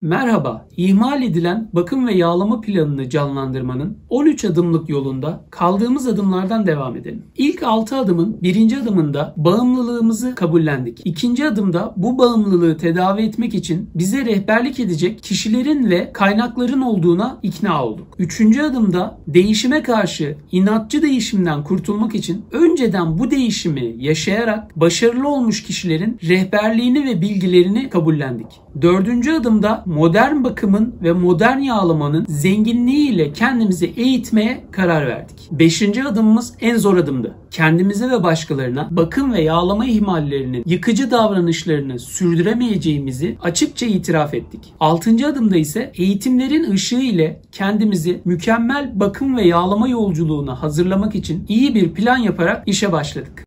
Merhaba, ihmal edilen bakım ve yağlama planını canlandırmanın 13 adımlık yolunda kaldığımız adımlardan devam edelim. İlk 6 adımın birinci adımında bağımlılığımızı kabullendik. İkinci adımda bu bağımlılığı tedavi etmek için bize rehberlik edecek kişilerin ve kaynakların olduğuna ikna olduk. Üçüncü adımda değişime karşı inatçı değişimden kurtulmak için önceden bu değişimi yaşayarak başarılı olmuş kişilerin rehberliğini ve bilgilerini kabullendik. Dördüncü adımda modern bakımın ve modern yağlamanın zenginliğiyle kendimizi eğitmeye karar verdik. Beşinci adımımız en zor adımdı. Kendimize ve başkalarına bakım ve yağlama ihmallerinin yıkıcı davranışlarını sürdüremeyeceğimizi açıkça itiraf ettik. Altıncı adımda ise eğitimlerin ışığı ile kendimizi mükemmel bakım ve yağlama yolculuğuna hazırlamak için iyi bir plan yaparak işe başladık.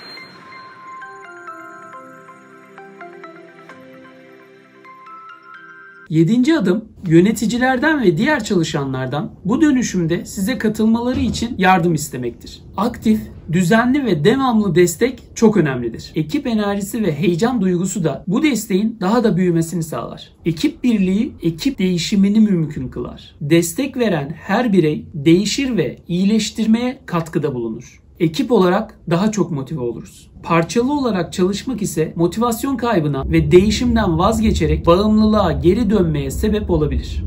7. adım yöneticilerden ve diğer çalışanlardan bu dönüşümde size katılmaları için yardım istemektir. Aktif, düzenli ve devamlı destek çok önemlidir. Ekip enerjisi ve heyecan duygusu da bu desteğin daha da büyümesini sağlar. Ekip birliği, ekip değişimini mümkün kılar. Destek veren her birey değişir ve iyileştirmeye katkıda bulunur. Ekip olarak daha çok motive oluruz. Parçalı olarak çalışmak ise motivasyon kaybına ve değişimden vazgeçerek bağımlılığa geri dönmeye sebep olabilir.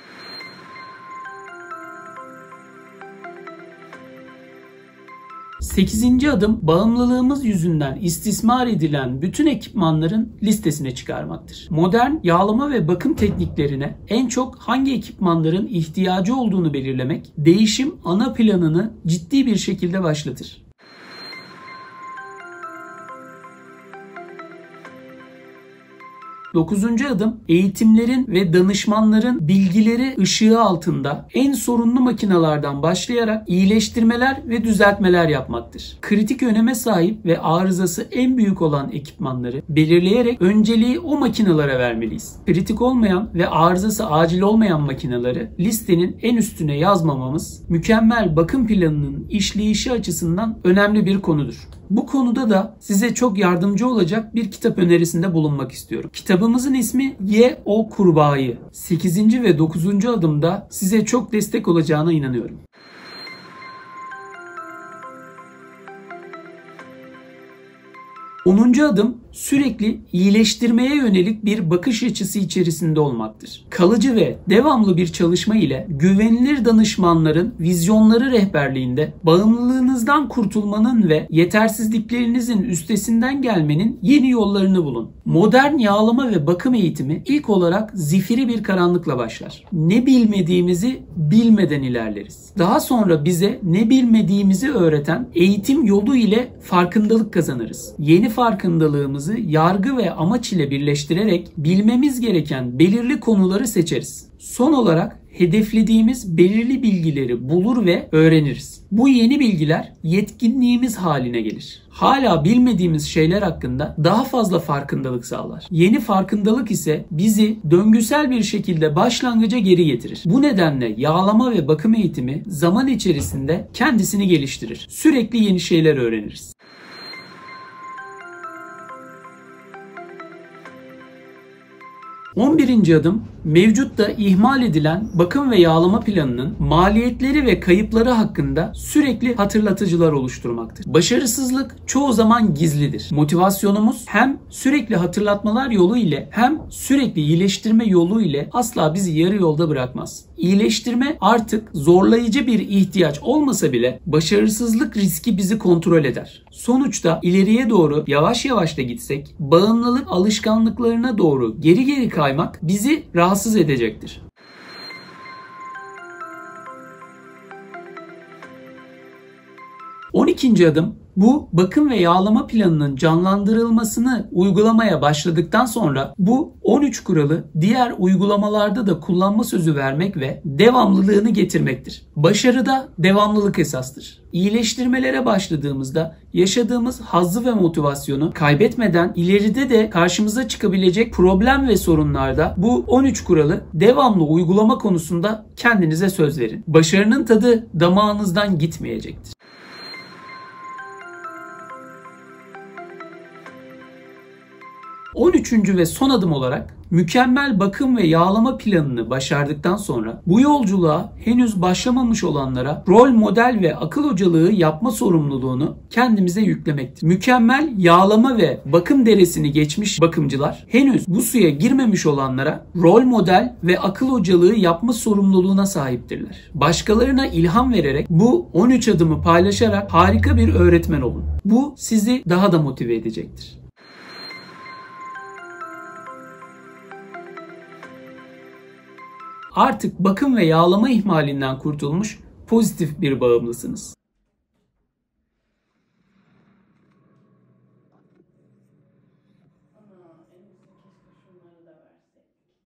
8. adım bağımlılığımız yüzünden istismar edilen bütün ekipmanların listesine çıkarmaktır. Modern yağlama ve bakım tekniklerine en çok hangi ekipmanların ihtiyacı olduğunu belirlemek, değişim ana planını ciddi bir şekilde başlatır. 9. adım eğitimlerin ve danışmanların bilgileri ışığı altında en sorunlu makinelerden başlayarak iyileştirmeler ve düzeltmeler yapmaktır. Kritik öneme sahip ve arızası en büyük olan ekipmanları belirleyerek önceliği o makinelere vermeliyiz. Kritik olmayan ve arızası acil olmayan makineleri listenin en üstüne yazmamamız mükemmel bakım planının işleyişi açısından önemli bir konudur. Bu konuda da size çok yardımcı olacak bir kitap önerisinde bulunmak istiyorum. Kitabımızın ismi Ye O Kurbağayı. 8. ve 9. adımda size çok destek olacağına inanıyorum. 10. adım sürekli iyileştirmeye yönelik bir bakış açısı içerisinde olmaktır. Kalıcı ve devamlı bir çalışma ile güvenilir danışmanların vizyonları rehberliğinde bağımlılığınızdan kurtulmanın ve yetersizliklerinizin üstesinden gelmenin yeni yollarını bulun. Modern yağlama ve bakım eğitimi ilk olarak zifiri bir karanlıkla başlar. Ne bilmediğimizi bilmeden ilerleriz. Daha sonra bize ne bilmediğimizi öğreten eğitim yolu ile farkındalık kazanırız. Yeni farkındalığımızı yargı ve amaç ile birleştirerek bilmemiz gereken belirli konuları seçeriz. Son olarak hedeflediğimiz belirli bilgileri bulur ve öğreniriz. Bu yeni bilgiler yetkinliğimiz haline gelir. Hala bilmediğimiz şeyler hakkında daha fazla farkındalık sağlar. Yeni farkındalık ise bizi döngüsel bir şekilde başlangıca geri getirir. Bu nedenle yağlama ve bakım eğitimi zaman içerisinde kendisini geliştirir. Sürekli yeni şeyler öğreniriz. 11. adım mevcutta ihmal edilen bakım ve yağlama planının maliyetleri ve kayıpları hakkında sürekli hatırlatıcılar oluşturmaktır. Başarısızlık çoğu zaman gizlidir. Motivasyonumuz hem sürekli hatırlatmalar yolu ile hem sürekli iyileştirme yolu ile asla bizi yarı yolda bırakmaz. İyileştirme artık zorlayıcı bir ihtiyaç olmasa bile başarısızlık riski bizi kontrol eder. Sonuçta ileriye doğru yavaş yavaş da gitsek bağımlılık alışkanlıklarına doğru geri kaymak bizi rahatsız edecektir. 12. adım bu bakım ve yağlama planının canlandırılmasını uygulamaya başladıktan sonra bu 13 kuralı diğer uygulamalarda da kullanma sözü vermek ve devamlılığını getirmektir. Başarıda devamlılık esastır. İyileştirmelere başladığımızda yaşadığımız hazzı ve motivasyonu kaybetmeden ileride de karşımıza çıkabilecek problem ve sorunlarda bu 13 kuralı devamlı uygulama konusunda kendinize söz verin. Başarının tadı damağınızdan gitmeyecektir. 13. ve son adım olarak mükemmel bakım ve yağlama planını başardıktan sonra bu yolculuğa henüz başlamamış olanlara rol model ve akıl hocalığı yapma sorumluluğunu kendimize yüklemektir. Mükemmel yağlama ve bakım deresini geçmiş bakımcılar henüz bu suya girmemiş olanlara rol model ve akıl hocalığı yapma sorumluluğuna sahiptirler. Başkalarına ilham vererek bu 13 adımı paylaşarak harika bir öğretmen olun. Bu sizi daha da motive edecektir. Artık bakım ve yağlama ihmalinden kurtulmuş pozitif bir bağımlısınız.